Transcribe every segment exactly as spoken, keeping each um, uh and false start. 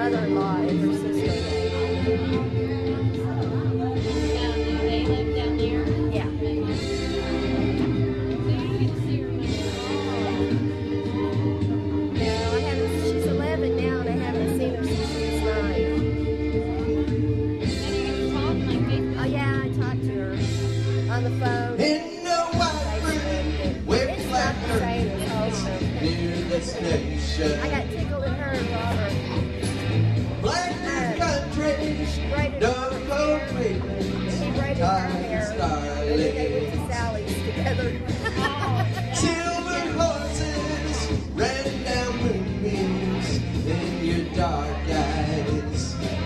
mother-in-law and her sister. They live down there? Yeah. No, I haven't. She's eleven now, and I haven't seen her since she was nine. Oh yeah, I talked to her on the phone. In the white room, with black curtains near the station. I got tickled at her, Robert. Black country, no cold ribbons, She braided her tied hair, and then they went to starlings. Sally's together. Silver horses, red down moonbeams in your dark eyes.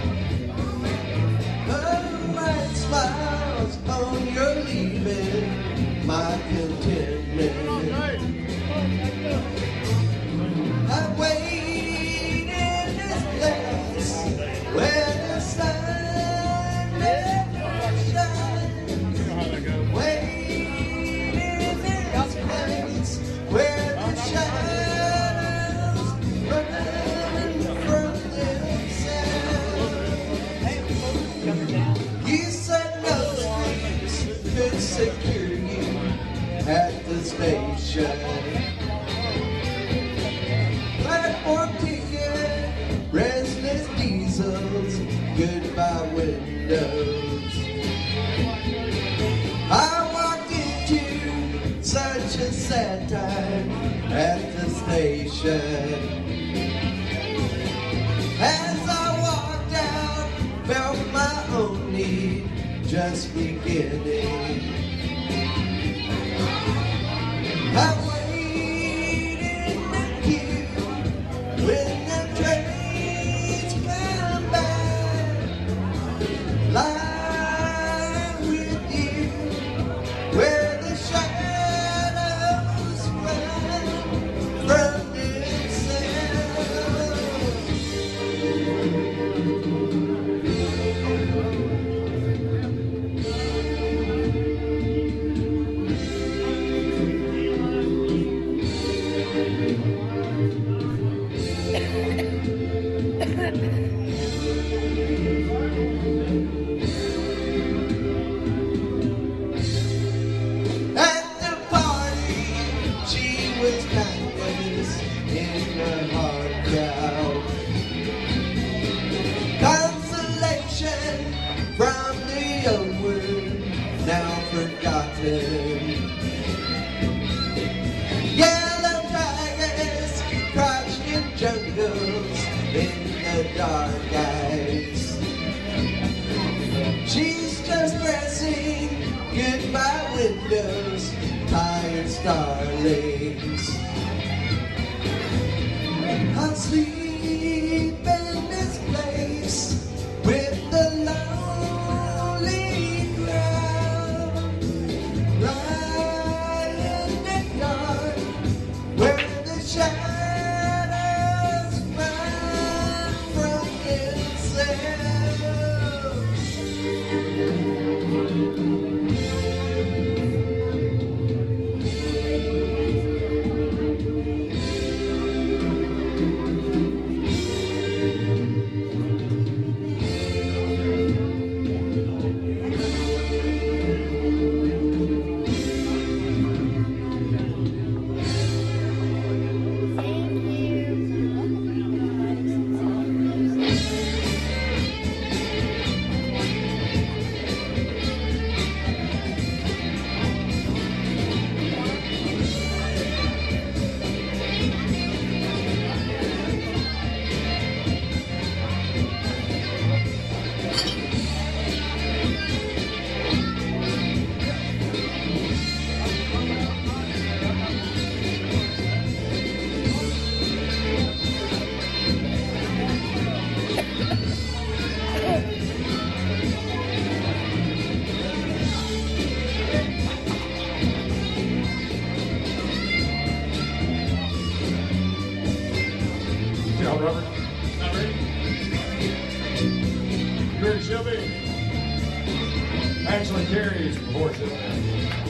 Her bright smiles on your leaving, my contentment. I wait in this place where the sun never shines. Wait in this place where the shadows run from themselves. You said no streets could secure you at the station. Platform ticket, restless diesels, goodbye windows. I walked into such a sad time at the station. As I walked out, felt my own need just beginning. I waited in the queue when the trains come back. Lie with you where the shadows run from At the party, she was kindness in her hard crowd. Consolation from the old world, now forgotten. Yellow tigers crouched in jungles in the dark eyes. She's just pressing goodbye windows, tired starlings. I'll sleep in this place with the lonely crowd. Lie in the dark where the shadows run from Y'all, Robert? Not ready? You ready, Shelby? Actually, Carrie is before Shelby.